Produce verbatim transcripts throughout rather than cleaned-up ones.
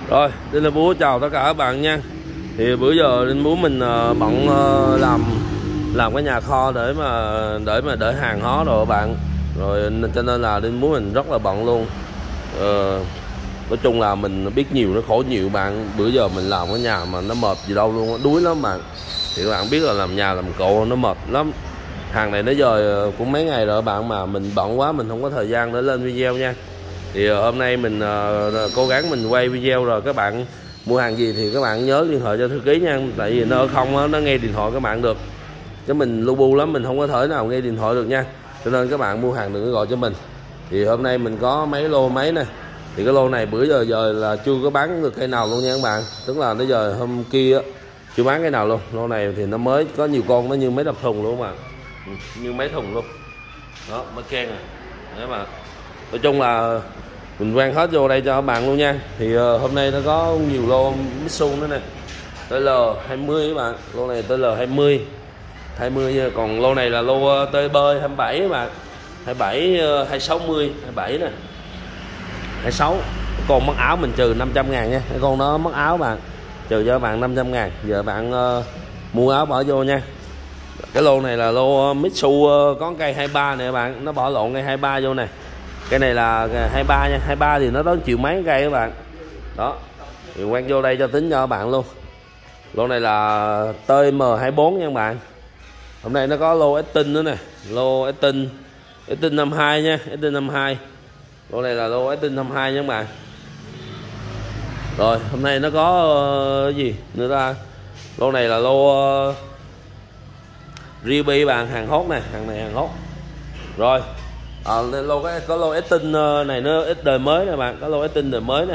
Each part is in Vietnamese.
Rồi, Đinh Lê Búa chào tất cả các bạn nha. Thì bữa giờ Đinh Búa mình uh, bận uh, làm làm cái nhà kho để mà để mà đợi hàng hóa rồi các bạn. Rồi cho nên là Đinh Búa mình rất là bận luôn. Uh, nói chung là mình biết nhiều nó khổ nhiều bạn. Bữa giờ mình làm cái nhà mà nó mệt gì đâu luôn, đuối lắm bạn. Thì các bạn biết là làm nhà làm cộ nó mệt lắm. Hàng này nó giờ cũng mấy ngày rồi các bạn, mà mình bận quá mình không có thời gian để lên video nha. Thì hôm nay mình uh, cố gắng mình quay video rồi. Các bạn mua hàng gì thì các bạn nhớ liên hệ cho thư ký nha. Tại vì nó ở không đó, nó nghe điện thoại các bạn được. Chứ mình lu bu lắm, mình không có thể nào nghe điện thoại được nha. Cho nên các bạn mua hàng đừng có gọi cho mình. Thì hôm nay mình có mấy lô máy nè. Thì cái lô này bữa giờ giờ là chưa có bán được cây nào luôn nha các bạn. Tức là tới giờ hôm kia á, chưa bán cái nào luôn. Lô này thì nó mới có nhiều con, nó như mấy đập thùng luôn mà, như mấy thùng luôn đó, mới ken à. Đấy mà nói chung là mình quen hết vô đây cho các bạn luôn nha. Thì uh, hôm nay nó có nhiều lô Mitsu nữa nè, tê lờ hai mươi các bạn. Lô này tê lờ hai mươi hai mươi, còn lô này là lô tê bơi hai mươi bảy các bạn, hai mươi bảy hai sáu mươi hai mươi bảy nè, hai mươi sáu. Con mất áo mình trừ năm trăm ngàn nha. Cái con nó mất áo bạn, trừ cho các bạn năm trăm ngàn. Giờ bạn uh, mua áo bỏ vô nha. Cái lô này là lô Mitsu có cây hai mươi ba nè các bạn, nó bỏ lộn cây hai mươi ba vô này. Cái này là hai mươi ba nha, hai mươi ba thì nó tới triệu mấy cây các bạn. Đó. Thì quăng vô đây cho tính cho các bạn luôn. Lô này là tê em hai mươi bốn nha các bạn. Hôm nay nó có lô Estin nữa nè, lô Estin Estin năm mươi hai nha, Estin năm mươi hai. Lô này là lô Estin năm mươi hai nha các bạn. Rồi, hôm nay nó có uh, gì nữa ta? Lô này là lô uh, Ruby bạn, hàng hot nè, hàng này hàng hot. Rồi, à, lô cái có lô Estin này nó ít đời mới nè bạn, có lô Estin đời mới nè.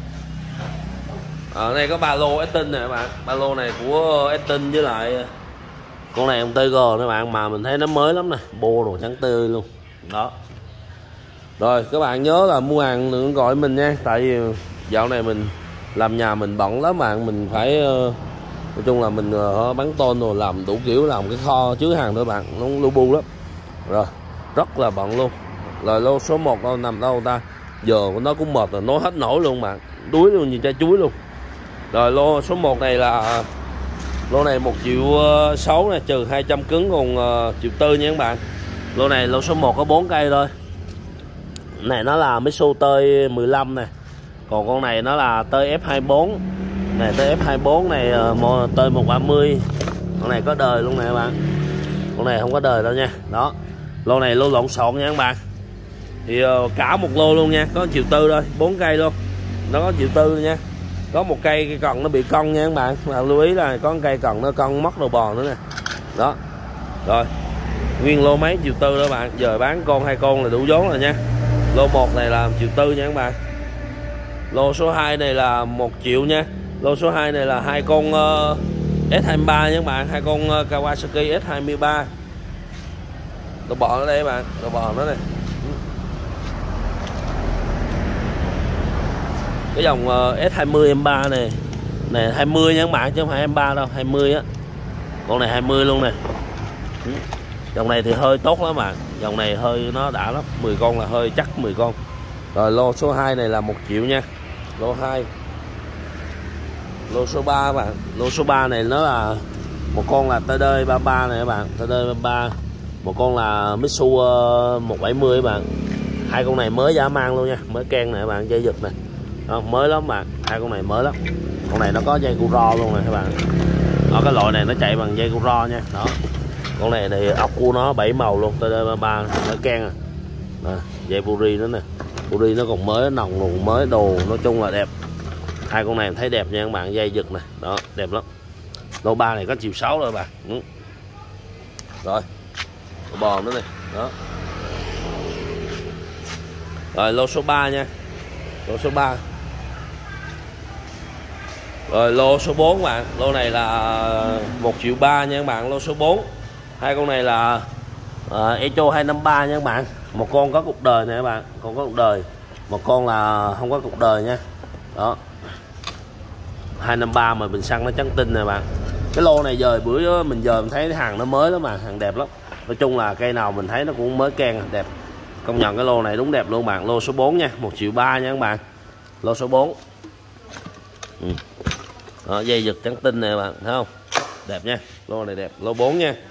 Ở đây có ba lô Estin nè bạn, ba lô này của Estin với lại con này ông tê giê nè bạn, mà mình thấy nó mới lắm nè, bô đồ trắng tươi luôn. Đó. Rồi các bạn nhớ là mua hàng đừng gọi mình nha, tại vì dạo này mình làm nhà mình bận lắm bạn, mình phải nói chung là mình uh, bắn tôn rồi làm đủ kiểu, làm cái kho chứa hàng thôi bạn, nó lu bu lắm. Rồi rất là bận luôn. Rồi lô số một đâu nằm đâu ta, giờ nó cũng mệt rồi, nói hết nổi luôn bạn, đuối luôn như trái chuối luôn. Rồi lô số một này là lô này một triệu sáu này, trừ hai trăm cứng còn uh, triệu tư nha các bạn. Lô này lô số một có bốn cây thôi. Này nó là Mitsu T mười lăm nè, còn con này nó là tê ép hai mươi bốn này, tê ép hai mươi bốn này uh, T một ba mươi. Con này có đời luôn nè các bạn, con này không có đời đâu nha. Đó, lô này lô lộn xộn nha các bạn. Thì uh, cả một lô luôn nha, có triệu tư thôi, bốn cây luôn, nó có triệu tư nha. Có một cây cây cần nó bị cong nha các bạn, mà lưu ý là có một cây cần nó cong mất đầu bò nữa nè. Đó, rồi nguyên lô mấy triệu tư đó bạn, giờ bán con hai con là đủ vốn rồi nha. Lô một này là triệu tư nha các bạn. Lô số hai này là một triệu nha. Lô số hai này là hai con uh, S hai mươi ba nha các bạn, hai con uh, Kawasaki S hai mươi ba. Đồ bò ở đây các bạn, đồ bò nó này. Cái dòng uh, S hai mươi M ba này, này hai mươi nha các bạn, chứ không phải M ba đâu, hai mươi á. Con này hai mươi luôn nè. Dòng này thì hơi tốt lắm bạn, dòng này hơi nó đã lắm, mười con là hơi chắc mười con. Rồi lô số hai này là một triệu nha. Lô hai. Lô số ba bạn, lô số ba này nó là một con là tê đê ba mươi ba này các bạn, tê đê ba mươi ba. Một con là Mitsu uh, một bảy mươi các bạn. Hai con này mới giá mang luôn nha, mới ken này các bạn, dây giật này. Đó, mới lắm bạn, hai con này mới lắm. Con này nó có dây cu ro luôn này các bạn. Đó, cái loại này nó chạy bằng dây cu ro nha. Đó. Con này thì ốc của nó bảy màu luôn, tê đê ba mươi ba mới ken à. Đó, dây Puri nữa nè. Puri nó còn mới, nòng còn mới, đồ nói chung là đẹp. Hai con này thấy đẹp nha các bạn, dây giật này. Đó, đẹp lắm. Lô ba này có chiều sáu rồi bạn. Ừ. Rồi. Lô bò nữa này. Đó. Rồi lô số ba nha. Lô số ba. Rồi lô số bốn bạn, lô này là một triệu ba nha các bạn, lô số bốn. Hai con này là uh, Echo hai năm ba nha các bạn. Một con có cuộc đời nè các bạn, con có cuộc đời. Một con là không có cuộc đời nha. Đó. hai năm ba mà bình xăng nó trắng tinh nè bạn. Cái lô này giờ bữa mình giờ mình thấy hàng nó mới lắm mà, hàng đẹp lắm. Nói chung là cây nào mình thấy nó cũng mới ken đẹp. Công nhận cái lô này đúng đẹp luôn bạn. Lô số bốn nha, một triệu ba nha các bạn. Lô số bốn. Ừ. Đó, dây giật trắng tinh này bạn thấy không, đẹp nha, lô này đẹp, lô bốn nha.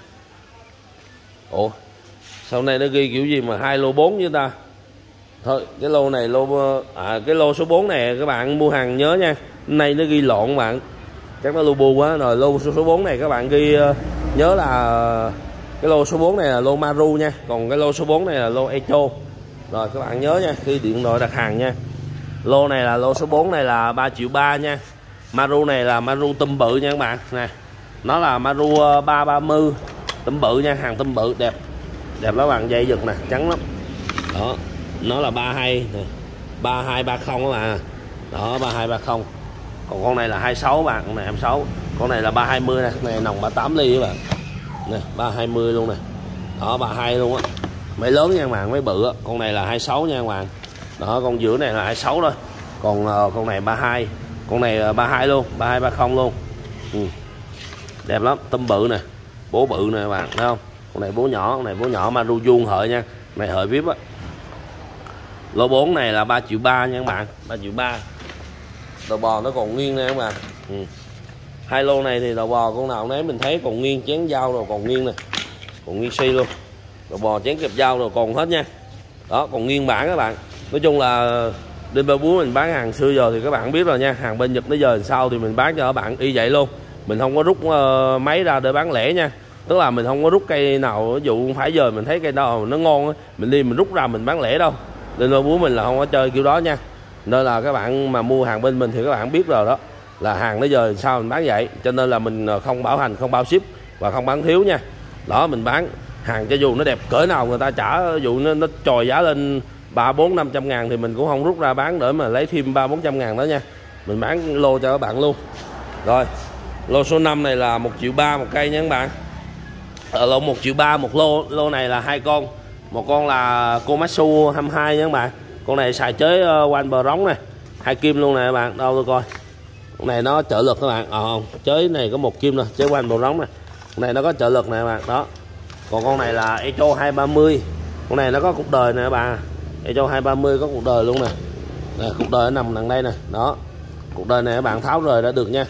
Ủa sau này nó ghi kiểu gì mà hai lô bốn với ta. Thôi cái lô này lô à, cái lô số bốn này các bạn mua hàng nhớ nha, nay nó ghi lộn bạn, chắc nó lu bu quá rồi. Lô số bốn này các bạn ghi nhớ là cái lô số bốn này là lô Maru nha, còn cái lô số bốn này là lô Echo. Rồi các bạn nhớ nha khi điện thoại đặt hàng nha. Lô này là lô số bốn này là ba triệu ba nha. Maru này là Maru tôm bự nha các bạn nè, nó là Maru ba ba mươi tôm bự nha, hàng tôm bự đẹp đẹp lắm bạn, dây giật nè trắng lắm đó. Nó là ba hai nè, ba hai ba không các bạn đó, ba hai ba không. Còn con này là hai sáu bạn, con này hai mươi sáu, con này là ba hai mươi nè, này nòng ba tám ly các bạn nè, ba hai mươi luôn nè đó, ba hai luôn á, mấy lớn nha các bạn, mấy bự á. Con này là hai sáu nha các bạn đó, con giữa này là hai sáu thôi, còn uh, con này ba hai, con này ba hai luôn, ba hai ba không luôn. Ừ. Đẹp lắm, tôm bự nè, bố bự nè các bạn thấy không, con này bố nhỏ, con này bố nhỏ Maru vuông hợi nha, này hợi vip á. Lô bốn này là ba triệu ba nha các bạn, ba triệu ba. Đầu bò nó còn nguyên nè các bạn. Ừ. Hai lô này thì đầu bò con nào nấy mình thấy còn nguyên, chén dao rồi còn nguyên nè, còn nguyên xi luôn. Đầu bò chén kẹp dao rồi còn hết nha. Đó, còn nguyên bản các bạn. Nói chung là Đinh Ba Búa mình bán hàng xưa giờ thì các bạn biết rồi nha, hàng bên Nhật tới giờ sau thì mình bán cho các bạn y vậy luôn. Mình không có rút uh, máy ra để bán lẻ nha. Tức là mình không có rút cây nào, ví dụ không phải giờ mình thấy cây nào nó ngon mình đi mình rút ra mình bán lẻ đâu. Đinh Ba Búa mình là không có chơi kiểu đó nha. Nên là các bạn mà mua hàng bên mình thì các bạn biết rồi đó, là hàng tới giờ sao mình bán vậy. Cho nên là mình không bảo hành, không bao ship và không bán thiếu nha. Đó, mình bán hàng cho dù nó đẹp cỡ nào người ta trả, ví dụ nó, nó trồi giá lên ba bốn năm trăm ngàn thì mình cũng không rút ra bán để mà lấy thêm ba bốn trăm ngàn đó nha. Mình bán lô cho các bạn luôn. Rồi lô số năm này là một triệu ba một cây nha các bạn. Ở lô một triệu ba một lô. Lô này là hai con, một con là Komatsu hai mươi hai nha các bạn. Con này xài chế uh, quanh bờ rống nè, hai kim luôn nè các bạn. Đâu tôi coi, con này nó trợ lực các bạn. Ờ không, chế này có một kim rồi, chế quanh bờ rống nè. Con này nó có trợ lực nè các bạn đó. Còn con này là Echo hai ba mươi, con này nó có cuộc đời nè các bạn. Echo hai ba mươi có cuộc đời luôn nè, nè cuộc đời nó nằm đằng đây nè đó. Cuộc đời này các bạn tháo rời đã được nha.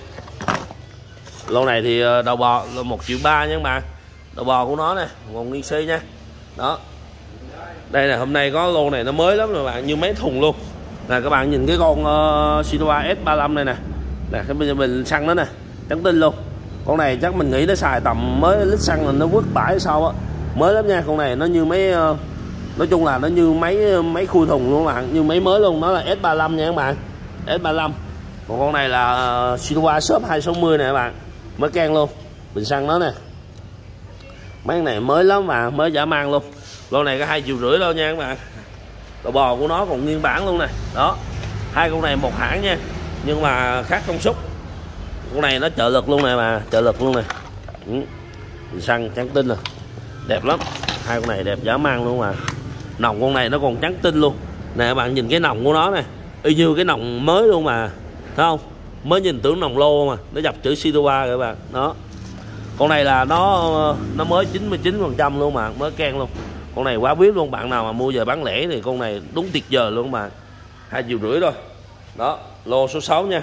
Lô này thì đầu bò là một triệu ba nha các bạn. Đầu bò của nó nè còn nguyên si nha đó. Đây là hôm nay có lô này nó mới lắm rồi bạn, như mấy thùng luôn nè. Các bạn nhìn cái con uh, Sinoa S ba mươi lăm này nè, nè cái bây giờ mình xăng nó nè, trắng tinh luôn. Con này chắc mình nghĩ nó xài tầm mới lít xăng là nó vứt bãi sau á, mới lắm nha. Con này nó như mấy uh, nói chung là nó như mấy mấy khui thùng luôn các bạn, như mấy mới luôn. Nó là S ba mươi lăm nha các bạn, S ba mươi lăm. Còn con này là uh, Sinoa shop hai sáu mươi nè các bạn, mới can luôn, bình xăng nó nè. Mấy cái này mới lắm mà, mới giả mang luôn. Lô này có hai triệu rưỡi đâu nha các bạn. Đầu bò của nó còn nguyên bản luôn nè đó. Hai con này một hãng nha, nhưng mà khác công suất. Con này nó trợ lực luôn nè mà, trợ lực luôn nè. Ừ. Xăng trắng tinh rồi, đẹp lắm. Hai con này đẹp giả mang luôn mà. Nòng con này nó còn trắng tinh luôn nè các bạn, nhìn cái nòng của nó nè, y như cái nòng mới luôn mà, thấy không? Mới nhìn tưởng nòng lô mà nó dập chữ Sinoa các bạn đó. Con này là nó nó mới chín mươi chín phần trăm luôn mà, mới can luôn. Con này quá biết luôn, bạn nào mà mua giờ bán lẻ thì con này đúng tuyệt vời luôn mà. Hai triệu rưỡi thôi đó. Lô số sáu nha.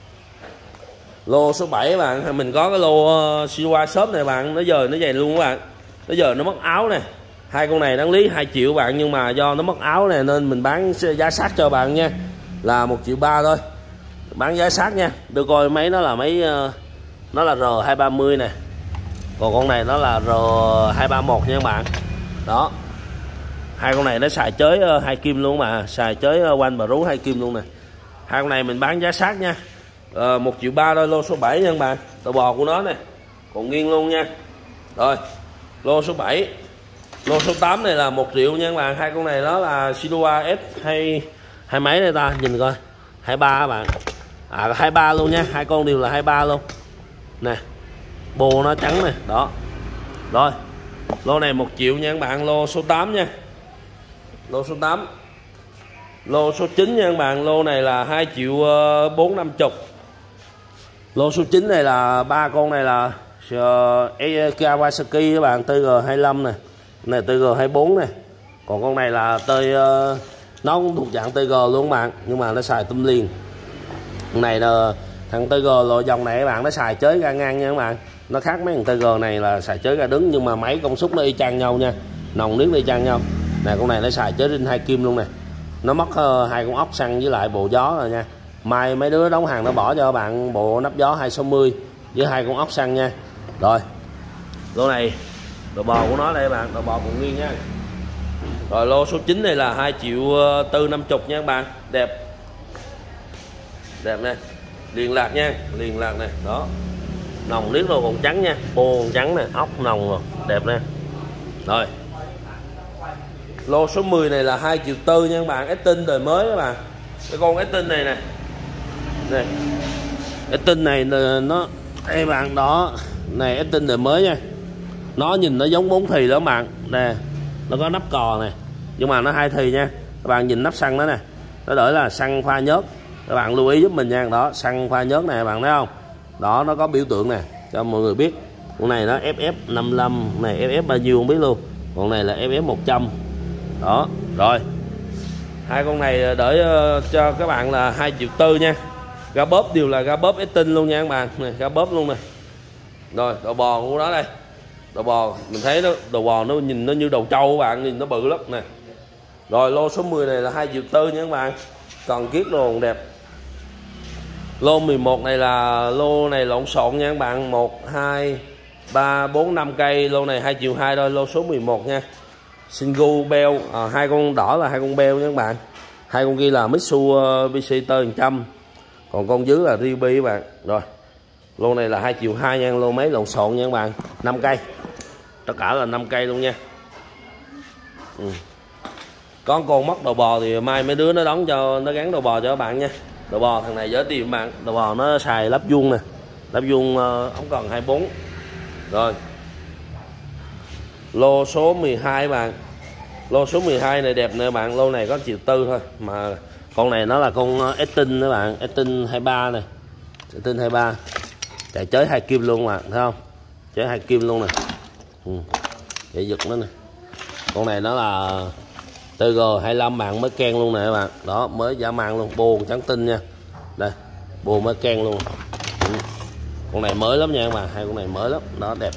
Lô số bảy bạn, mình có cái lô uh, Sinoa shop này bạn, nó giờ nó vậy luôn các bạn. Nó giờ nó mất áo nè. Hai con này đáng lý hai triệu bạn, nhưng mà do nó mất áo này nên mình bán giá sát cho bạn nha, là một triệu ba thôi. Bán giá sát nha. Đưa coi mấy nó là mấy uh, nó là R hai ba mươi nè. Còn con này nó là R hai ba mốt nha các bạn. Đó. Hai con này nó xài chới uh, hai kim luôn mà, xài chới uh, quanh bà rú hai kim luôn nè. Hai con này mình bán giá sát nha. Uh, một triệu ba thôi, lô số bảy nha các bạn. Đầu bò của nó nè, còn nghiêng luôn nha. Rồi, lô số bảy. Lô số tám này là một triệu nha các bạn. Hai con này nó là Sinoa S hay hai mấy đây ta, nhìn coi. hai ba các bạn. À hai ba luôn nha, hai con đều là hai ba luôn. Nè. Bô nó trắng nè, đó. Rồi. Lô này một triệu nha các bạn, lô số tám nha. Lô số tám. Lô số chín nha các bạn, lô này là hai triệu bốn năm chục. Lô số chín này là ba con này là uh, Kawasaki các bạn, T G hai mươi lăm nè. Này T G hai mươi bốn nè. Còn con này là tơi uh, nó cũng thuộc dạng T G luôn các bạn, nhưng mà nó xài tôm liền. Con này là Thằng tê giê loại dòng này các bạn nó xài chới ra ngang nha các bạn, nó khác mấy thằng tê giê này là xài chới ra đứng, nhưng mà máy công suất nó y chang nhau nha, nòng nước y chang nhau. Nè con này nó xài chới rin hai kim luôn nè, nó mất uh, hai con ốc xăng với lại bộ gió rồi nha. Mai mấy đứa đóng hàng nó bỏ cho các bạn bộ nắp gió hai sáu mươi với hai con ốc xăng nha. Rồi lô này đồ bò của nó đây các bạn, đồ bò cũng nguyên nha. Rồi lô số chín này là hai triệu tư năm chục nha các bạn, đẹp đẹp nè, liền lạc nha, liền lạc nè, đó nòng liếc rồi còn trắng nha, bô còn trắng nè, ốc nòng rồi, đẹp nè. Rồi lô số mười này là hai triệu tư nha các bạn, Estin đời mới các bạn. Cái con Estin này nè, này Estin này nó đây bạn, đó này Estin đời mới nha, nó nhìn nó giống bốn thì đó các bạn nè, nó có nắp cò này nhưng mà nó hai thì nha các bạn. Nhìn nắp xăng đó nè, nó đỡ là xăng pha nhớt, các bạn lưu ý giúp mình nha, đó xăng pha nhớt này các bạn thấy không, đó nó có biểu tượng nè cho mọi người biết. Con này nó ép ép năm mươi lăm, này ép ép bao nhiêu không biết luôn, con này là ép ép một trăm đó. Rồi hai con này đợi uh, cho các bạn là hai triệu tư nha, ga bóp đều là ga bóp Estin luôn nha các bạn, này ga bóp luôn nè. Rồi đầu bò của nó đây, đầu bò mình thấy nó, đầu bò nó nhìn nó như đầu trâu các bạn, nhìn nó bự lắm nè. Rồi lô số mười này là hai triệu tư nha các bạn, còn kiết đồ còn đẹp. Lô mười một này là lô này lộn xộn nha các bạn, một hai ba bốn năm cây, lô này hai triệu hai thôi, lô số mười một nha. Single bell, à, hai con đỏ là hai con bell nha các bạn, hai con kia là Mitsu bê xê tơ một trăm, còn con dưới là Ruby các bạn. Rồi lô này là hai triệu hai nha, lô máy lộn xộn nha các bạn, năm cây, tất cả là năm cây luôn nha. Ừ. Có con mất đầu bò thì mai mấy đứa nó đóng cho, nó gắn đầu bò cho các bạn nha. Đầu bò thằng này giới thiệu các bạn, đầu bò nó xài lắp vuông nè, lắp vuông uh, ống cần hai mươi bốn. Rồi lô số mười hai bạn, lô số mười hai này đẹp nè bạn, lô này có triệu tư thôi mà con này nó là con Estin các bạn, Estin hai mươi ba này, Estin hai mươi ba chạy chới hai kim luôn mà thấy không, chới hai kim luôn nè. Ừ. Chạy giật nó nè, con này nó là tê giê hai mươi lăm bạn, mới ken luôn nè các bạn, đó mới giả mang luôn, bô trắng tinh nha, đây bô mới ken luôn. Ừ. Con này mới lắm nha các bạn, hai con này mới lắm, đó đẹp,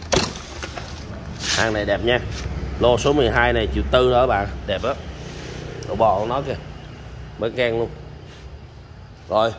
hàng này đẹp nha. Lô số mười hai này triệu tư đó các bạn, đẹp đó, đầu bò của nó kìa mới ken luôn. Rồi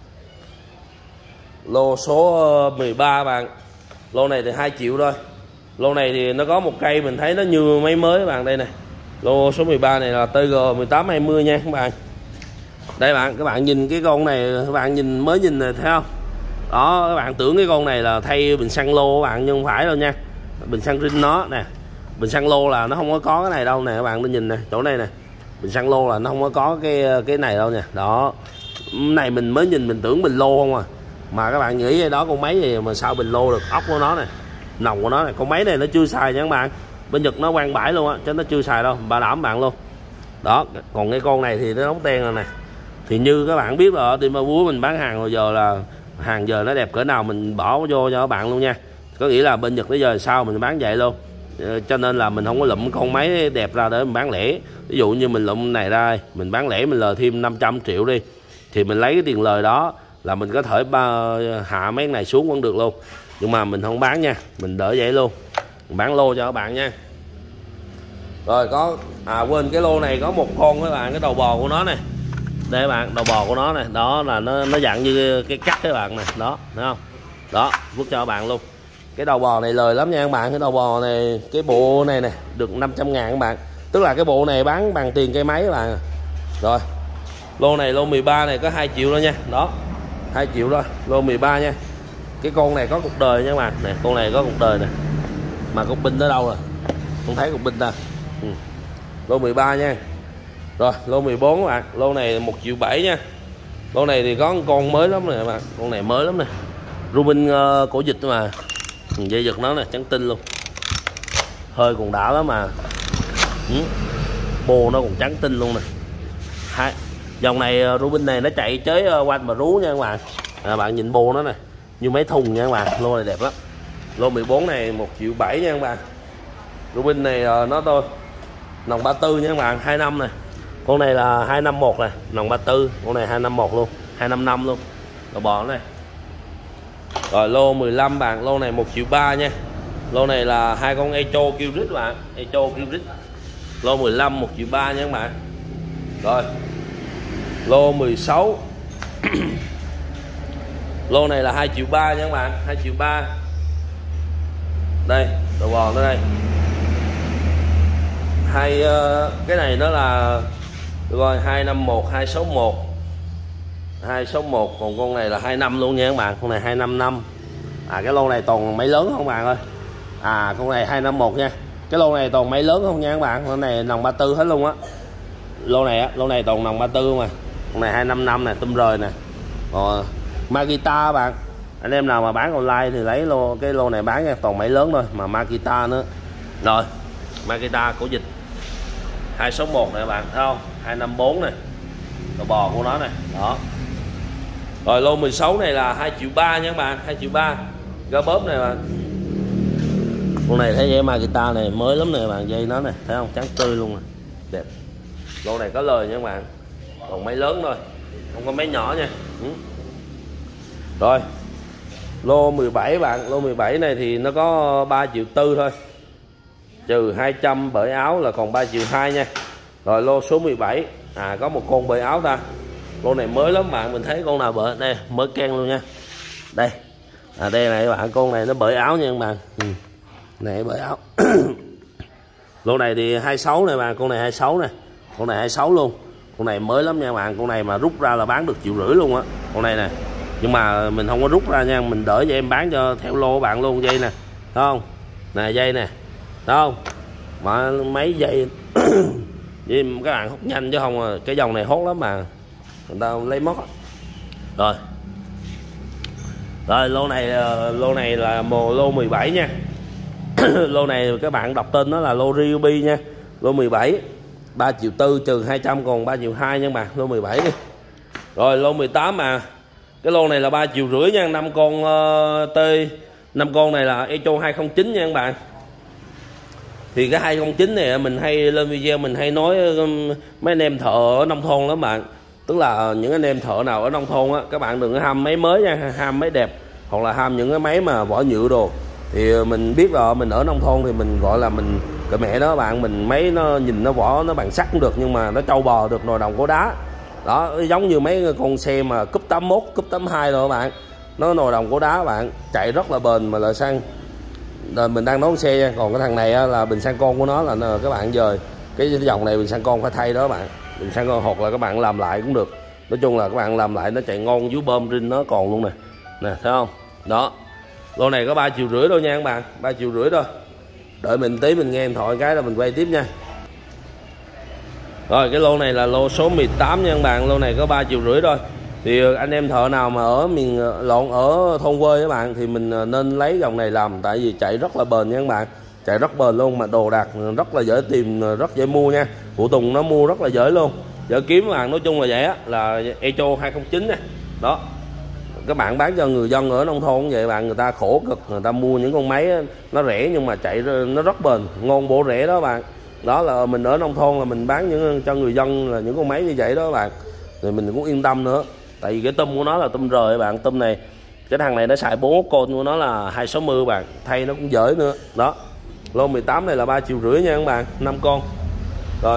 lô số mười ba bạn, lô này thì hai triệu thôi, lô này thì nó có một cây mình thấy nó như máy mới các bạn, đây này. Lô số mười ba này là tê giê mười tám hai mươi nha các bạn. Đây bạn, các bạn nhìn cái con này, các bạn nhìn mới nhìn này thấy không, đó các bạn tưởng cái con này là thay bình xăng lô các bạn, nhưng không phải đâu nha, bình xăng rin nó nè, bình xăng lô là nó không có có cái này đâu nè các bạn, nên nhìn nè chỗ này nè, bình xăng lô là nó không có có cái cái này đâu nha. Đó này mình mới nhìn mình tưởng bình lô không à, mà các bạn nghĩ đó con máy gì mà sao bình lô được, ốc của nó này, nòng của nó này, con máy này nó chưa xài nha các bạn, bên Nhật nó quăng bãi luôn á chứ nó chưa xài đâu, bảo đảm bạn luôn. Đó còn cái con này thì nó đóng ten rồi nè, thì như các bạn biết rồi, Tim Ba Búa mình bán hàng rồi, giờ là hàng giờ nó đẹp cỡ nào mình bỏ vô cho các bạn luôn nha, có nghĩa là bên Nhật tới giờ sao mình bán vậy luôn. Cho nên là mình không có lụm con máy đẹp ra để mình bán lẻ. Ví dụ như mình lụm này ra, mình bán lẻ mình lời thêm năm trăm triệu đi, thì mình lấy cái tiền lời đó là mình có thể ba, hạ mấy cái này xuống vẫn được luôn, nhưng mà mình không bán nha, mình đỡ vậy luôn, mình bán lô cho các bạn nha. Rồi có à quên, cái lô này có một con các bạn, cái đầu bò của nó này, đây các bạn, đầu bò của nó này, đó là nó nó dạng như cái cắt các bạn này, đó thấy không, đó vứt cho các bạn luôn. Cái đầu bò này lời lắm nha các bạn, cái đầu bò này, cái bộ này nè được năm trăm ngàn các bạn, tức là cái bộ này bán bằng tiền cây máy các bạn. Rồi lô này lô mười ba này có hai triệu đó nha, đó hai triệu thôi, lô mười ba nha. Cái con này có cục đời nha các bạn, nè con này có cục đời nè, mà cục pin ở đâu rồi không thấy cục pin ta. Ừ. Lô mười ba nha. Rồi lô mười bốn các bạn, lô này một triệu bảy nha. Lô này thì có con mới lắm nè các bạn, con này mới lắm nè, Rubin uh, cổ dịch mà, dây giật nó nè trắng tinh luôn, hơi còn đã lắm mà. Ừ. Bô nó còn trắng tinh luôn nè. Hai dòng này Rubin này nó chạy chế quanh mà rú nha các bạn, à, bạn nhìn bô nó nè như mấy thùng nha các bạn, lô này đẹp lắm. Lô mười bốn này một triệu bảy nha các bạn. Rubin này nó thôi nòng ba tư nha các bạn, hai năm này, con này là hai năm một này, nòng ba tư, con này hai năm một luôn, hai năm năm luôn. đầu bò này. Rồi lô mười lăm bạn, lô này một triệu ba nha. Lô này là hai con Echo Kyrit bạn, Echo Kyrit. Lô mười lăm một triệu ba nha các bạn. Rồi. Lô mười sáu. Lô này là hai triệu ba nha các bạn, hai triệu ba. Đây, đầu bò nó đây. Hai uh, cái này nó là rồi hai năm một, hai sáu một. hai sáu một, còn con này là hai năm luôn nha các bạn, con này hai năm năm. À cái lô này toàn máy lớn không bạn ơi. À con này hai năm một nha. Cái lô này toàn máy lớn không nha các bạn, con này nòng ba tư hết luôn á. Lô này á, lô này toàn nòng ba tư mà. Con này hai năm năm nè, tôm rời nè. Rồi Makita bạn. Anh em nào mà bán online thì lấy lô cái lô này bán nha, toàn máy lớn thôi mà Makita nữa. Rồi, Makita cổ dịch hai sáu một này bạn, thấy không? hai năm bốn này. Đầu bò của nó này, đó. Rồi lô mười sáu này là hai triệu ba nha các bạn, hai triệu ba. Gá bóp này bạn. Con này thấy dây Makita này mới lắm nè bạn, dây nó này, thấy không? Trắng tươi luôn nè. Đẹp. Lô này có lời nha các bạn. Còn máy lớn thôi, không có máy nhỏ nha. Ừ. Rồi. Lô mười bảy bạn, lô mười bảy này thì nó có ba triệu tư thôi. Trừ hai trăm bởi áo là còn ba triệu hai nha. Rồi lô số mười bảy, à có một con bởi áo ta. Lô này mới lắm bạn, mình thấy con nào bởi đây, mới ken luôn nha. Đây. À đây này các bạn, con này nó bởi áo nha các bạn. Ừ. Này bởi áo. Lô này thì hai mươi sáu này bạn, con này hai mươi sáu này. Con này hai mươi sáu luôn. Con này mới lắm nha các bạn, con này mà rút ra là bán được triệu rưỡi luôn á. Con này nè. Nhưng mà mình không có rút ra nha, mình đỡ cho em bán cho theo lô bạn luôn, dây nè. Thấy không? Nè dây nè. Thấy không? Mà mấy dây với các bạn hút nhanh chứ không cái dòng này hốt lắm mà người ta lấy mất. Rồi. Rồi lô này lô này là mồ lô mười bảy nha. Lô này các bạn đọc tên nó là lô Ryobi nha. Lô mười bảy ba triệu tư trừ hai trăm còn ba triệu hai nha các bạn, lô mười bảy đi. Rồi lô mười tám mà. Cái lô này là ba triệu rưỡi nha, năm con uh, T năm con này là Echo hai không chín nha các bạn. Thì cái hai không chín này mình hay lên video mình hay nói mấy anh em thợ ở nông thôn lắm bạn. Tức là những anh em thợ nào ở nông thôn á, các bạn đừng có ham máy mới nha, ham máy đẹp hoặc là ham những cái máy mà vỏ nhựa đồ. Thì mình biết rồi, mình ở nông thôn thì mình gọi là mình cái mẹ đó bạn, mình máy nó nhìn nó vỏ nó bằng sắt cũng được nhưng mà nó trâu bò được, nồi đồng có đá. Đó, giống như mấy con xe mà cúp tám mốt, cúp tám hai rồi các bạn. Nó nồi đồng có đá bạn, chạy rất là bền mà lợi xăng. Rồi mình đang nói xe nha, còn cái thằng này á, là bình xăng con của nó là các bạn dời cái dòng này bình xăng con phải thay đó các bạn. Bình xăng con hoặc là các bạn làm lại cũng được. Nói chung là các bạn làm lại nó chạy ngon, dưới bơm rin nó còn luôn nè. Nè thấy không? Đó. Lô này có ba triệu rưỡi thôi nha các bạn, ba triệu rưỡi thôi. Đợi mình tí mình nghe điện thoại cái là mình quay tiếp nha. Rồi cái lô này là lô số mười tám nha các bạn, lô này có ba triệu rưỡi thôi. Thì anh em thợ nào mà ở miền lộn ở thôn quê các bạn thì mình nên lấy dòng này làm, tại vì chạy rất là bền nha các bạn, chạy rất bền luôn mà đồ đạc rất là dễ tìm, rất dễ mua nha. Phụ Tùng nó mua rất là dễ luôn, dễ kiếm các bạn. Nói chung là vậy á, là Echo hai không chín nè. Đó. Các bạn bán cho người dân ở nông thôn vậy bạn, người ta khổ cực, người ta mua những con máy nó rẻ nhưng mà chạy nó rất bền, ngon bổ rẻ đó bạn. Đó là mình ở nông thôn là mình bán những cho người dân là những con máy như vậy đó các bạn. Rồi mình cũng yên tâm nữa. Tại vì cái tôm của nó là tôm rời bạn, tôm này cái thằng này nó xài bốn con của nó là hai sáu mươi bạn, thay nó cũng dễ nữa. Đó. Lô mười tám này là ba triệu rưỡi nha các bạn, năm con. Rồi.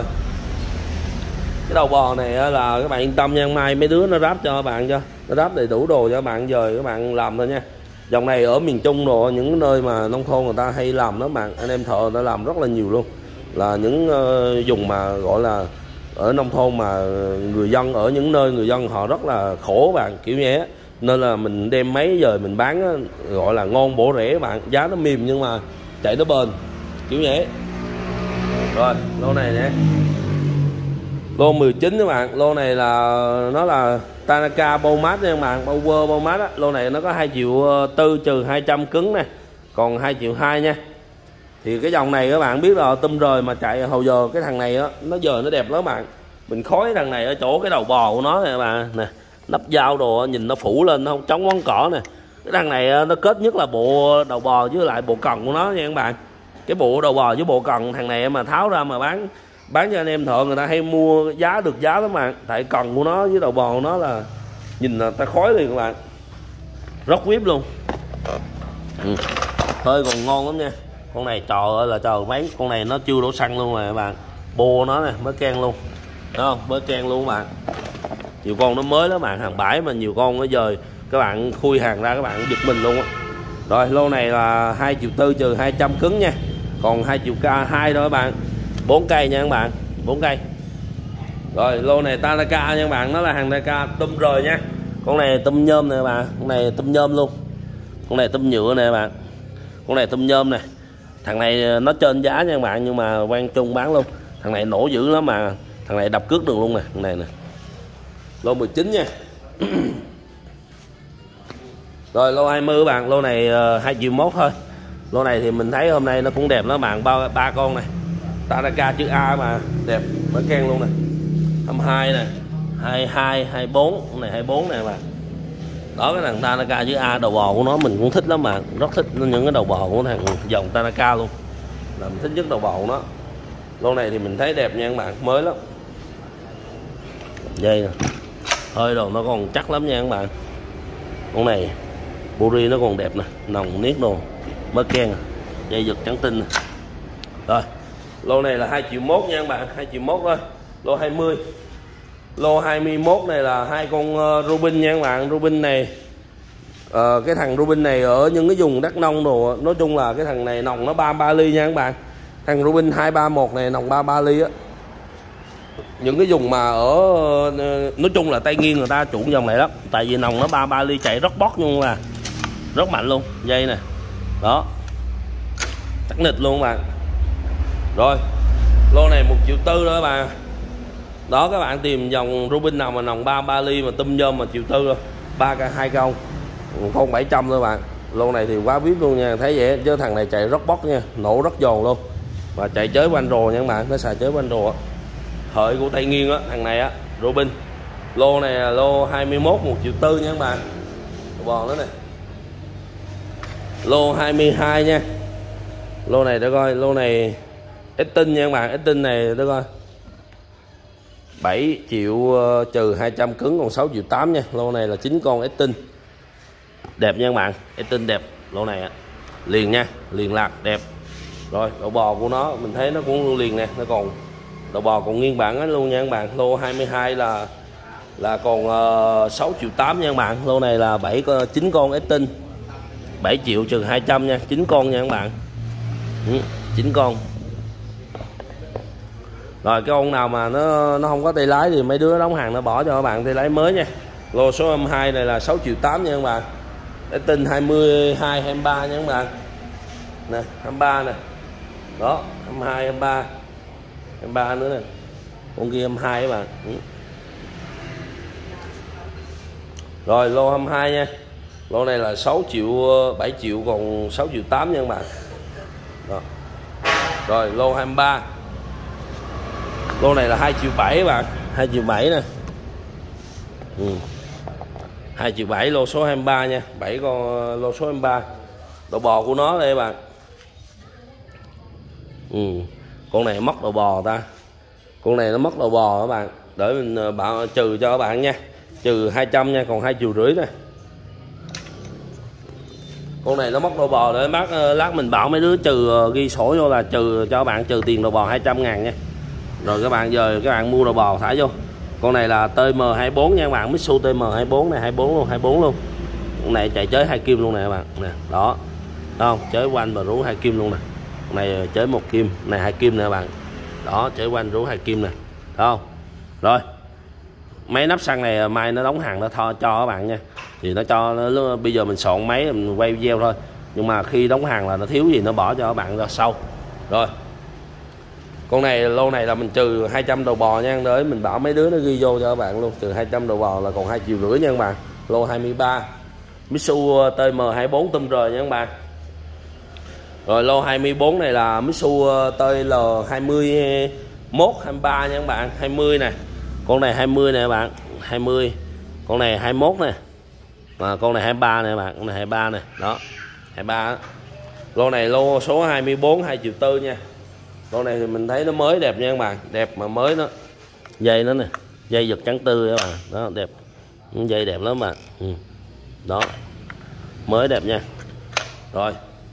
Cái đầu bò này là các bạn yên tâm nha, mai mấy đứa nó ráp cho các bạn cho. Nó ráp đầy đủ đồ cho các bạn, giờ các bạn làm thôi nha. Dòng này ở miền Trung đồ, những nơi mà nông thôn người ta hay làm đó bạn, anh em thợ người ta làm rất là nhiều luôn. Là những uh, dùng mà gọi là ở nông thôn mà người dân ở những nơi người dân họ rất là khổ bạn, kiểu như thế. Nên là mình đem mấy giờ mình bán gọi là ngon bổ rẻ bạn, giá nó mềm nhưng mà chạy nó bền, kiểu như thế. Rồi lô này nè, lô mười chín các bạn, lô này là nó là Tanaka Bowmat nha các bạn, Power Bowmat á. Lô này nó có hai triệu tư trừ hai trăm cứng nè, còn hai triệu hai nha. Thì cái dòng này các bạn biết rồi, tôm rời mà chạy hồi giờ cái thằng này á, nó giờ nó đẹp lắm bạn. Mình khói thằng này ở chỗ cái đầu bò của nó nè các bạn nè, nắp dao đồ nhìn nó phủ lên, nó không chống ngón cỏ nè. Cái thằng này nó kết nhất là bộ đầu bò với lại bộ cần của nó nha các bạn. Cái bộ đầu bò với bộ cần thằng này mà tháo ra mà bán bán cho anh em thợ người ta hay mua giá được giá lắm bạn. Tại cần của nó với đầu bò của nó là nhìn là ta khói liền các bạn. Rock whip luôn. Ừ. Hơi còn ngon lắm nha. Con này trời ơi là trời mấy con này nó chưa đổ xăng luôn rồi các bạn. Bô nó nè mới can luôn. Đúng không? Mới can luôn các bạn. Nhiều con nó mới đó bạn, hàng bãi mà nhiều con nó dời các bạn khui hàng ra các bạn giật mình luôn á. Rồi lô này là hai triệu tư trừ hai trăm cứng nha. Còn hai triệu k hai đó các bạn. bốn cây nha các bạn, bốn cây. Rồi lô này Tanaka nha các bạn, nó là hàng Tanaka tôm rời nha. Con này tôm nhôm nè các bạn, con này tôm nhôm luôn. Con này tôm nhựa nè các bạn. Con này tôm nhôm nè. Thằng này nó trên giá nha các bạn, nhưng mà quan trung bán luôn. Thằng này nổ dữ lắm mà, thằng này đập cước được luôn nè, con này nè. Lô mười chín nha. Rồi lô hai mươi các bạn, lô này uh, hai triệu mốt thôi. Lô này thì mình thấy hôm nay nó cũng đẹp lắm bạn, ba ba con này. Tanaka chữ A mà đẹp, mới keng luôn nè. hai mươi hai nè, hai mươi hai, hai mươi bốn, con này hai mươi bốn nè bạn. Đó cái thằng Tanaka chữ A đầu bò của nó mình cũng thích lắm mà, rất thích những cái đầu bò của thằng dòng Tanaka luôn. Là mình thích nhất đầu bò của nó. Lô này thì mình thấy đẹp nha các bạn, mới lắm. Dây nè. Hơi đồ nó còn chắc lắm nha các bạn. Con này buri nó còn đẹp nè, nòng niết đồ mới keng, dây giật trắng tinh nè. Rồi lô này là hai triệu mốt nha các bạn, hai triệu mốt thôi. Lô hai mươi. Lô hai mươi mốt này là hai con uh, Rubin nha các bạn. Rubin này uh, cái thằng Rubin này ở những cái vùng Đắk Nông đồ, nói chung là cái thằng này nòng nó ba mươi ba ly nha các bạn. Thằng Rubin hai ba mốt này nòng ba mươi ba ly á. Những cái vùng mà ở nói chung là Tây Nguyên người ta chuộng dòng này lắm, tại vì nòng nó ba mươi ba ly chạy rất bót luôn, là rất mạnh luôn. Dây nè, đó chắc nịch luôn các bạn. Rồi lô này một triệu tư đó các bạn. Đó các bạn tìm dòng Rubin nào mà nòng ba mươi ba ly mà tôm nhôm mà triệu tư thôi, ba k hai con con bảy trăm thôi bạn. Lô này thì quá vip luôn nha, thấy vậy chứ thằng này chạy rất bót nha, nổ rất giòn luôn, và chạy chới quanh rồ nha các bạn, nó xài chới quanh rồ á. Hợi của Tây Nguyên á, thằng này á, Rubin. Lô này là lô hai mươi mốt một triệu tư nha các bạn. Bò nữa nè. Lô hai mươi hai nha. Lô này để coi, lô này ít tinh nha các bạn, ít tinh này để coi. bảy triệu trừ hai trăm cứng còn sáu triệu tám nha. Lô này là chín con ít tinh. Đẹp nha các bạn, ít tinh đẹp. Lô này á. Liền nha, liền lạc đẹp. Rồi, độ bò của nó mình thấy nó cũng liền nè, nó còn đầu bò còn nguyên bản ấy luôn nha các bạn. Lô hai mươi hai là là còn uh, sáu triệu tám nha các bạn. Lô này là bảy chín con ít tinh, bảy triệu trừ hai trăm nha, chín con nha các bạn. Ừ, chín con. Rồi cái con nào mà nó nó không có tay lái thì mấy đứa đóng hàng nó bỏ cho các bạn tay lái mới nha. Lô số hai mươi hai này là sáu triệu tám nha các bạn. Ít tinh hai mươi hai, hai mươi ba nha các bạn. Nè, hai mươi ba nè. Đó, hai mươi hai, hai mươi ba. hai mươi ba nữa nè. Con kia hai mươi hai các bạn. Ừ. Rồi lô hai mươi hai nha. Lô này là sáu triệu, bảy triệu còn sáu triệu tám nha các bạn. Đó. Rồi lô hai mươi ba. Lô này là hai triệu bảy các bạn, hai triệu bảy nè. Ừ. hai triệu bảy lô số hai mươi ba nha, bảy con lô số hai mươi ba. Độ bò của nó đây các bạn. Ừ. Con này mất đầu bò ta. Con này nó mất đầu bò các bạn. Để mình bảo trừ cho các bạn nha. Trừ hai trăm nha, còn hai triệu rưỡi nè. Con này nó mất đầu bò để bác lát mình bảo mấy đứa trừ ghi sổ vô là trừ cho các bạn, trừ tiền đầu bò hai trăm ngàn nha. Rồi các bạn giờ các bạn mua đầu bò thả vô. Con này là T M hai mươi bốn nha các bạn, Mitsu T M hai mươi bốn này, hai mươi bốn luôn, hai mươi bốn luôn. Con này chạy chới hai kim luôn nè các bạn. Nè, đó. Thấy không? Chới quanh và rú hai kim luôn nè. Con này chới một kim, này hai kim nè các bạn. Đó, chới quanh rú hai kim nè. Thấy không? Rồi. Mấy nắp xăng này mai nó đóng hàng nó tho cho các bạn nha. Thì nó cho nó, bây giờ mình soạn máy mình quay video thôi. Nhưng mà khi đóng hàng là nó thiếu gì nó bỏ cho các bạn ra sau. Rồi. Con này lô này là mình trừ hai trăm đầu bò nha, để mình bảo mấy đứa nó ghi vô cho các bạn luôn. Trừ hai trăm đầu bò là còn hai triệu rưỡi nha các bạn. Lô hai mươi ba. Mitsu T M hai mươi bốn tôm rời nha các bạn. Rồi lô hai mươi bốn này là Mitsu T L hai mươi mốt, hai mươi ba nha các bạn, hai mươi nè. Con này hai mươi nè các bạn, hai mươi. Con này hai mươi mốt nè. Mà con này hai mươi ba nè các bạn, con này hai mươi ba nè, đó. hai mươi ba. Lô này lô số hai mươi bốn hai triệu tư nha. Lô này thì mình thấy nó mới đẹp nha các bạn, đẹp mà mới nó. Dây nó nè, dây giật trắng tư các bạn, đó đẹp. Dây đẹp lắm mà. Ừ. Đó. mới đẹp nha. Rồi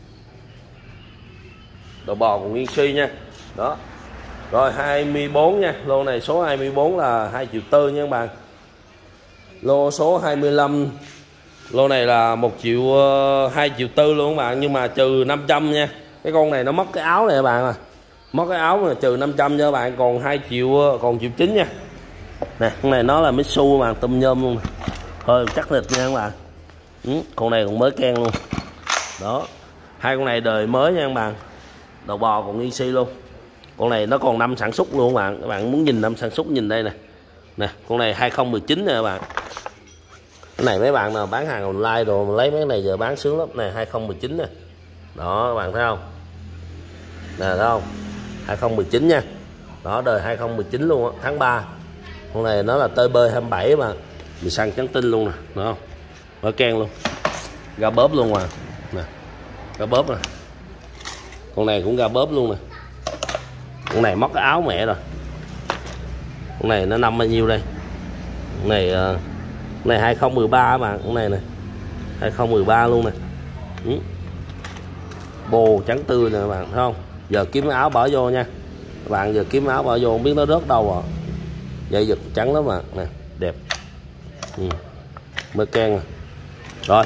đầu bò còn nguyên si nha. Đó rồi hai mươi bốn nha, lô này số hai mươi bốn là hai triệu tư nha các bạn. Lô số hai mươi lăm lô này là một triệu hai triệu tư luôn các bạn, nhưng mà trừ năm trăm nha. Cái con này nó mất cái áo này các bạn à, mất cái áo mà trừ năm trăm cho các bạn, còn hai triệu, còn triệu chín nha. Nè con này nó là Mitsu các bạn, tôm nhôm luôn, hơi chắc thịt nha các bạn. Ừ, con này còn mới ken luôn. Đó hai con này đời mới nha các bạn, đầu bò còn nguyên si luôn. Con này nó còn năm sản xuất luôn các bạn. Các bạn muốn nhìn năm sản xuất nhìn đây nè. Nè con này hai không một chín nè các bạn. Cái này mấy bạn nào bán hàng online rồi mà lấy mấy cái này giờ bán sướng lắm. Này hai không một chín nè. Đó các bạn thấy không? Nè thấy không? hai không một chín nha. Đó đời hai không một chín luôn á, tháng ba. Con này nó là tê bê hai mươi bảy mà. Mình săn trắng tinh luôn nè, đúng không? Mới ken luôn. Ga bóp luôn mà. Nè. Ga bóp nè. Con này cũng ga bóp luôn nè. Con này mất cái áo mẹ rồi. Con này nó năm bao nhiêu đây? Con này uh, con này hai không một ba mà, con này nè. hai không một ba luôn nè. Ừ. Bồ trắng tươi nè các bạn thấy không? Giờ kiếm áo bỏ vô nha. Các bạn giờ kiếm áo bỏ vô không biết nó rớt đâu à. Dây giật trắng lắm mà, nè, đẹp. Ừ. Mới ken rồi. Rồi.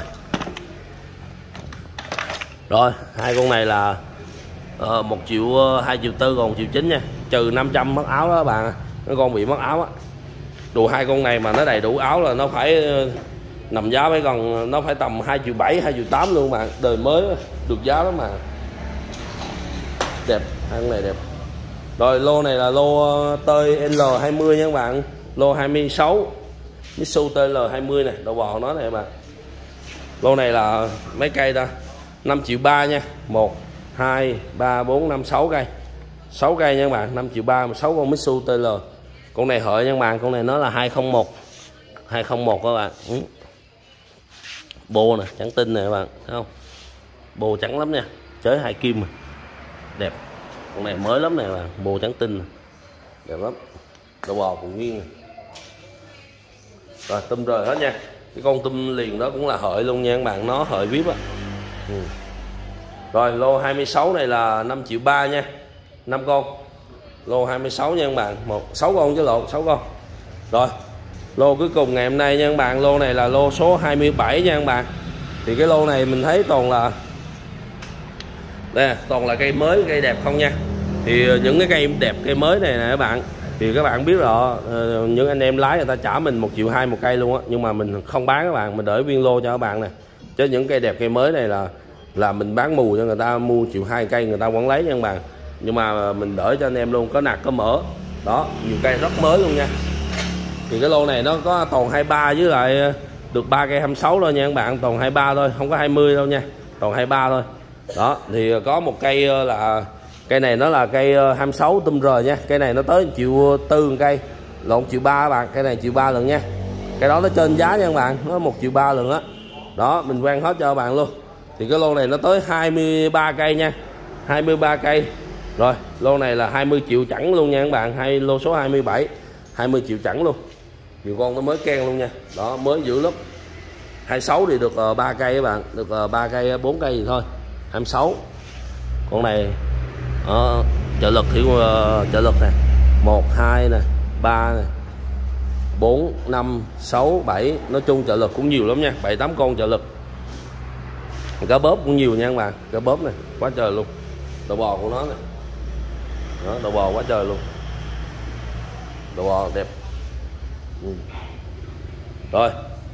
Rồi, hai con này là uh, một triệu hai triệu tư, còn triệu chín nha, trừ năm trăm mất áo đó các bạn. Nó con bị mất áo á. Đồ hai con này mà nó đầy đủ áo là nó phải uh, nằm giá phải gần, nó phải tầm hai triệu bảy, hai triệu tám luôn bạn. Đời mới được giá đó mà. Đẹp, hai con này đẹp. Rồi lô này là lô tơi L hai mươi nha các bạn. Lô hai mươi sáu Mitsu tê lờ hai mươi này, đầu bò nó này các bạn. Lô này là mấy cây ta? năm triệu ba nha. một hai ba bốn năm sáu cây. sáu cây nha các bạn, năm triệu ba, sáu con Mitsu tê lờ. Con này hợi nha các bạn, con này nó là hai không một. hai không một các bạn. Ừ. Bô nè, trắng tinh nè các bạn, thấy không? Bô trắng lắm nha, chới hai kim mà. Đẹp. Con này mới lắm nè bạn, bô trắng tinh. Đẹp lắm. Đầu bò còn nguyên này. Rồi tôm rời hết nha. Cái con tôm liền đó cũng là hợi luôn nha các bạn, nó hợi vip á. Ừ. Rồi lô hai mươi sáu này là năm triệu ba nha. năm con. Lô hai mươi sáu nha các bạn, một sáu con chứ lộn, sáu con. Rồi. Lô cuối cùng ngày hôm nay nha các bạn, lô này là lô số hai mươi bảy nha các bạn. Thì cái lô này mình thấy toàn là đây, toàn là cây mới, cây đẹp không nha. Thì những cái cây đẹp, cây mới này nè các bạn, thì các bạn biết rồi, những anh em lái người ta trả mình một triệu hai một cây luôn á, nhưng mà mình không bán các bạn, mình đợi viên lô cho các bạn nè. Chứ những cây đẹp, cây mới này là là mình bán mù cho người ta, mua triệu hai cây người ta vẫn lấy nha các bạn. Nhưng mà mình đợi cho anh em luôn, có nạc có mỡ. Đó, nhiều cây rất mới luôn nha. Thì cái lô này nó có toàn hai mươi ba với lại được ba cây hai mươi sáu thôi nha các bạn, toàn hai mươi ba thôi, không có hai mươi đâu nha, toàn hai mươi ba thôi. Đó, thì có một cây là cây này nó là cây hai mươi sáu tôm rời nha. Cây này nó tới triệu tư cây, lộn triệu ba các bạn, cây này triệu ba lần nha. Cái đó nó trên giá nha các bạn, nó một triệu ba lần á. Đó, mình quen hết cho các bạn luôn. Thì cái lô này nó tới hai mươi ba cây nha, hai mươi ba cây. Rồi, lô này là hai mươi triệu chẳng luôn nha các bạn, hai lô số hai mươi bảy, hai mươi triệu chẳng luôn. Nhiều con nó mới ken luôn nha. Đó, mới dữ lắm. hai mươi sáu thì được uh, ba cây các bạn, được uh, ba cây, bốn cây gì thôi. hai mươi sáu. Con này uh, trợ lực thì uh, trợ lực nè, một hai nè, ba nè, bốn năm sáu bảy, nói chung trợ lực cũng nhiều lắm nha, bảy tám con trợ lực. Cá bóp cũng nhiều nha các bạn, cá bóp này quá trời luôn. Đầu bò của nó nè. Đó, đầu bò quá trời luôn. Đầu bò đẹp. Ừ. Rồi.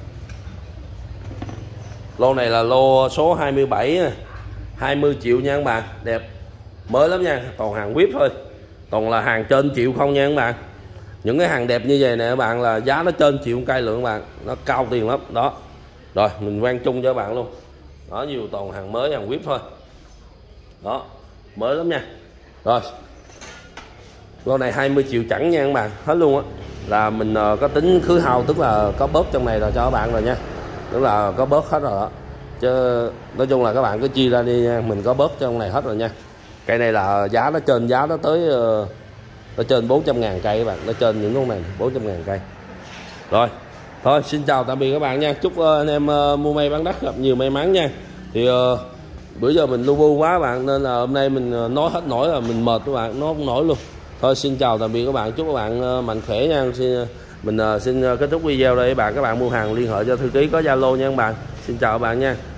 Lô này là lô số hai mươi bảy nè, hai mươi triệu nha các bạn, đẹp. Mới lắm nha, toàn hàng vip thôi. Toàn là hàng trên triệu không nha các bạn. Những cái hàng đẹp như vậy nè các bạn là giá nó trên triệu cây lượng các bạn, nó cao tiền lắm. Đó. Rồi, mình quay chung cho các bạn luôn. Đó, nhiều toàn hàng mới, hàng vip thôi. Đó, mới lắm nha. Rồi. Lô này hai mươi triệu chẳng nha các bạn, hết luôn á. Là mình uh, có tính khứ hao, tức là có bớt trong này rồi cho các bạn rồi nha. Tức là có bớt hết rồi đó. Chứ nói chung là các bạn cứ chia ra đi nha, mình có bớt trong này hết rồi nha. Cây này là giá nó trên giá nó tới uh, nó trên bốn trăm ngàn cây các bạn, nó trên những con này bốn trăm ngàn cây. Rồi, Thôi xin chào tạm biệt các bạn nha, chúc uh, anh em uh, mua may bán đất gặp nhiều may mắn nha. Thì uh, bữa giờ mình lu bu quá bạn, nên là hôm nay mình uh, nói hết nổi là mình mệt các bạn, nói không nổi luôn. Thôi xin chào tạm biệt các bạn, chúc các bạn uh, mạnh khỏe nha. Xin, uh, mình uh, xin uh, kết thúc video đây các bạn. Các bạn mua hàng liên hệ cho thư ký có Zalo nha các bạn. Xin chào các bạn nha.